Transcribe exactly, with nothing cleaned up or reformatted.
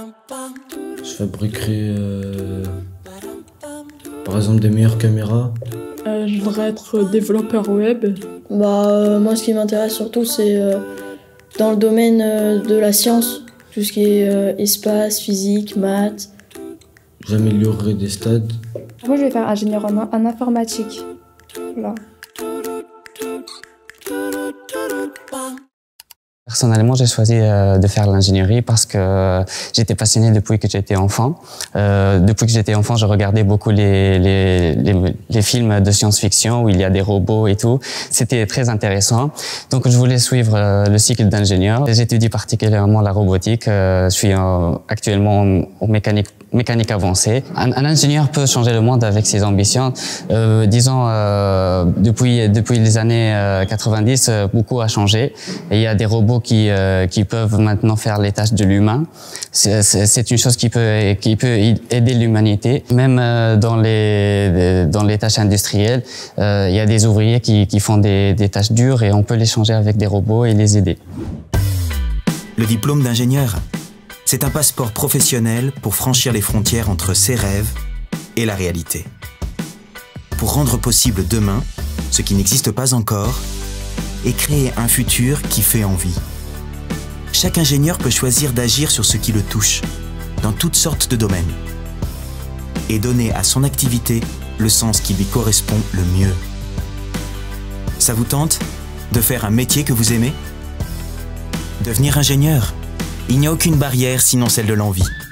Je fabriquerai euh, par exemple des meilleures caméras. Euh, je voudrais être développeur web. Bah, euh, moi, ce qui m'intéresse surtout, c'est euh, dans le domaine euh, de la science, tout ce qui est euh, espace, physique, maths. J'améliorerai des stades. Moi, je vais faire ingénieur en, en informatique. Voilà. Personnellement, j'ai choisi euh, de faire l'ingénierie parce que euh, j'étais passionné depuis que j'étais enfant. Euh, depuis que j'étais enfant, je regardais beaucoup les, les, les, les films de science-fiction où il y a des robots et tout. C'était très intéressant. Donc, je voulais suivre euh, le cycle d'ingénieur. J'étudie particulièrement la robotique. Euh, je suis euh, actuellement en, en mécanique mécanique avancée. Un, un ingénieur peut changer le monde avec ses ambitions. Euh, disons, euh, depuis depuis les années euh, quatre-vingt-dix, euh, beaucoup a changé. Et il y a des robots qui euh, qui peuvent maintenant faire les tâches de l'humain. C'est, c'est, c'est une chose qui peut qui peut aider l'humanité. Même euh, dans les dans les tâches industrielles, euh, il y a des ouvriers qui qui font des des tâches dures et on peut les changer avec des robots et les aider. Le diplôme d'ingénieur, c'est un passeport professionnel pour franchir les frontières entre ses rêves et la réalité. Pour rendre possible demain ce qui n'existe pas encore et créer un futur qui fait envie. Chaque ingénieur peut choisir d'agir sur ce qui le touche, dans toutes sortes de domaines, et donner à son activité le sens qui lui correspond le mieux. Ça vous tente de faire un métier que vous aimez ? Devenir ingénieur ? Il n'y a aucune barrière sinon celle de l'envie.